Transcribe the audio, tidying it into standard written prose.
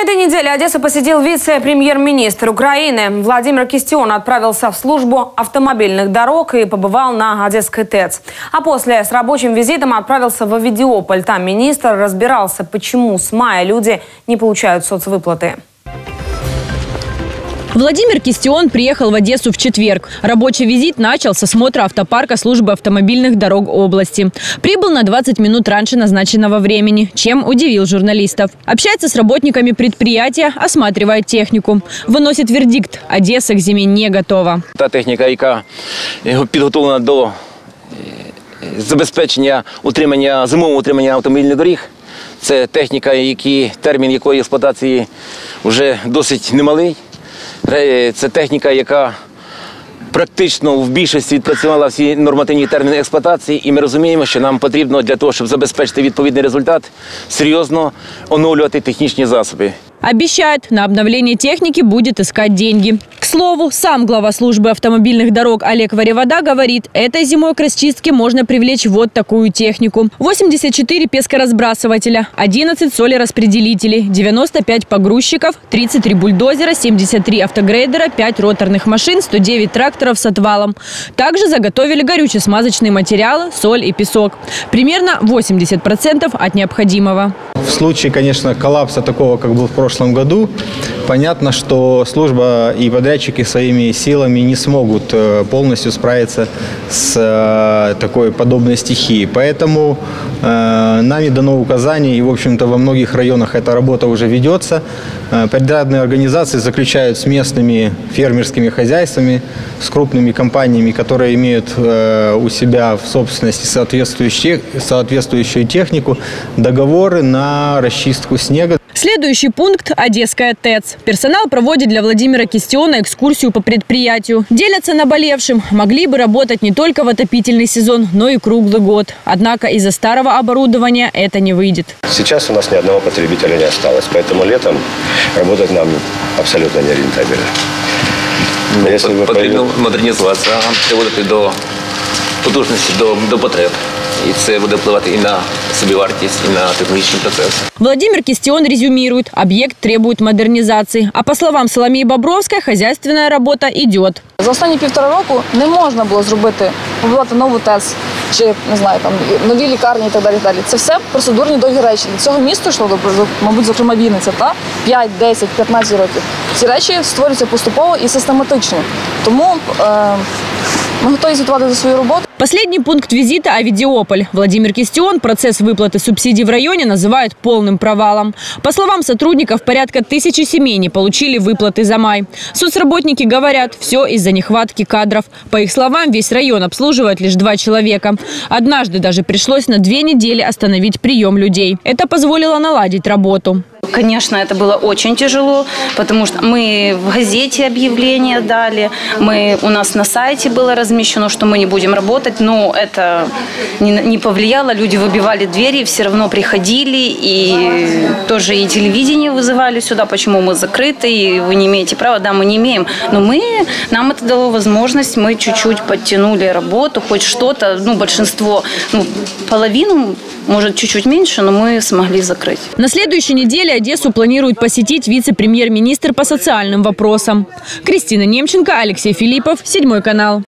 На этой неделе Одессу посетил вице-премьер-министр Украины. Владимир Кистион отправился в службу автомобильных дорог и побывал на Одесской ТЭЦ. А после с рабочим визитом отправился в Овидиополь. Там министр разбирался, почему с мая люди не получают соцвыплаты. Владимир Кистион приехал в Одессу в четверг. Рабочий визит начал с осмотра автопарка службы автомобильных дорог области. Прибыл на 20 минут раньше назначенного времени, чем удивил журналистов. Общается с работниками предприятия, осматривает технику. Выносит вердикт – Одесса к зиме не готова. Та техніка, яка підготовлена до забезпечення зимового утримання автомобільних доріг, це техніка, термін якої експлуатації вже досить немалий. Це техніка, яка практично в більшості відпрацювала всі нормативні терміни експлуатації. І ми розуміємо, що нам потрібно для того, щоб забезпечити відповідний результат, серйозно оновлювати технічні засоби. Обещает, на обновление техники будет искать деньги. К слову, сам глава службы автомобильных дорог Олег Варевода говорит, этой зимой к расчистке можно привлечь вот такую технику. 84 пескоразбрасывателя, 11 солераспределителей, 95 погрузчиков, 33 бульдозера, 73 автогрейдера, 5 роторных машин, 109 тракторов с отвалом. Также заготовили горюче-смазочные материалы, соль и песок. Примерно 80% от необходимого. В случае, конечно, коллапса такого, как был в прошлом году, понятно, что служба и подрядчики своими силами не смогут полностью справиться с такой подобной стихией. Поэтому нами дано указание, и, в общем-то, во многих районах эта работа уже ведется. Подрядные организации заключают с местными фермерскими хозяйствами, с крупными компаниями, которые имеют у себя в собственности соответствующую технику, договоры на расчистку снега. Следующий пункт – Одесская ТЭЦ. Персонал проводит для Владимира Кистиона экскурсию по предприятию. Делятся наболевшим. Могли бы работать не только в отопительный сезон, но и круглый год. Однако из-за старого оборудования это не выйдет. Сейчас у нас ни одного потребителя не осталось, поэтому летом работать нам абсолютно не рентабельно. Потрібно модернізуватися, приводити до потужності, до потреб. И это будет впливати и на собівартість, и на технологічні процессы. Владимир Кистион резюмирует, объект требует модернизации. А по словам Соломии Бобровской, хозяйственная работа идет. За останні 1,5 року не можна було побудувати нову ТЕЦ, чи, не знаю, там, нові лікарні і так далі. Це все процедурні довгі речі. Від цього місту йшло, мабуть, зокрема Вінниця, 5, 10, 15 років. Ці речі створюються поступово і систематично. Тому ми готові звітувати за свою роботу. Последний пункт визита – Овидиополь. Владимир Кистион процесс выплаты субсидий в районе называет полным провалом. По словам сотрудников, порядка 1000 семей не получили выплаты за май. Соцработники говорят, все из-за нехватки кадров. По их словам, весь район обслуживает лишь 2 человека. Однажды даже пришлось на 2 недели остановить прием людей. Это позволило наладить работу. Конечно, это было очень тяжело, потому что мы в газете объявление дали, у нас на сайте было размещено, что мы не будем работать, но это не повлияло, люди выбивали двери, все равно приходили, и тоже и телевидение вызывали сюда, почему мы закрыты, и вы не имеете права, да, мы не имеем, но нам это дало возможность, мы чуть-чуть подтянули работу, хоть что-то, большинство, половину, может, чуть-чуть меньше, но мы смогли закрыть. На следующей неделе Одессу планирует посетить вице-премьер-министр по социальным вопросам. Кристина Немченко, Алексей Филиппов, 7 канал.